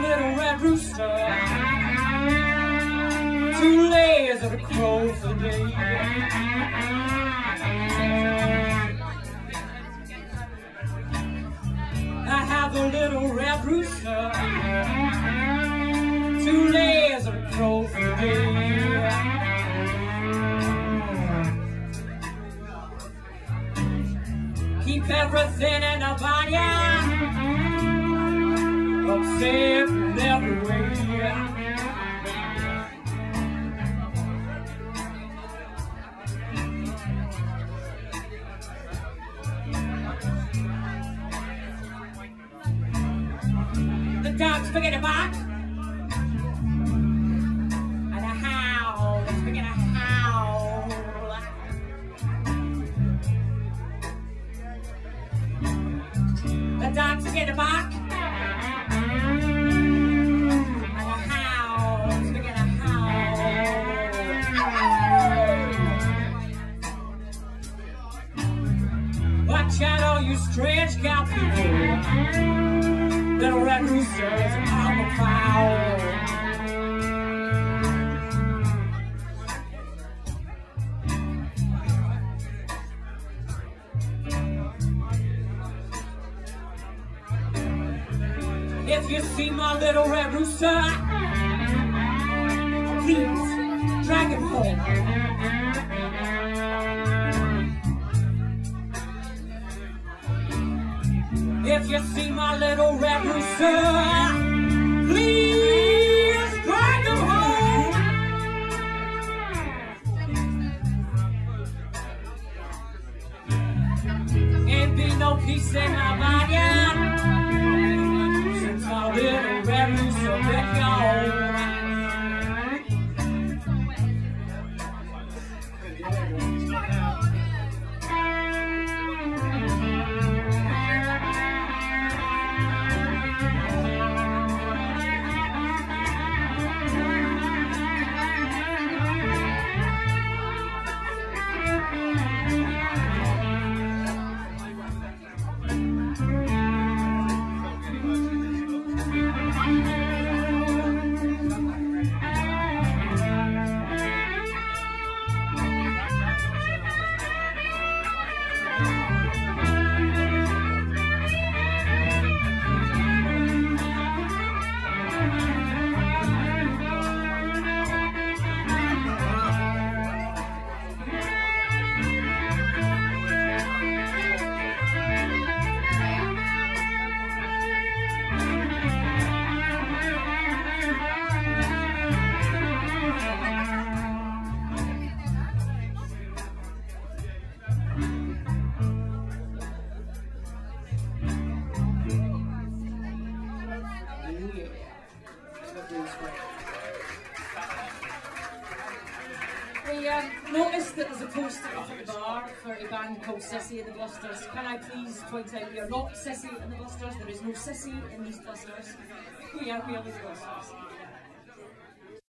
little red rooster, 2 layers of a crow for the day. I have a little red rooster, 2 layers of a crow for the day. Keep everything in a body, upset in every way. The dog's big in the back, and a howl, it's big in a howl. The dog's big in the back, and a howl, it's big in a howl. Watch out, all you strange cow people. Little red roosters on the prowl. If you see my little red rooster, please drag him home. If you see my little red rooster, please drag him home. Ain't been no peace in my body since my little red rooster been gone. We noticed that there's a poster up at the bar for a band called Sissy and the Blisters. Can I please point out we are not Sissy and the Blisters, there is no Sissy in these Blisters. We are the Blisters.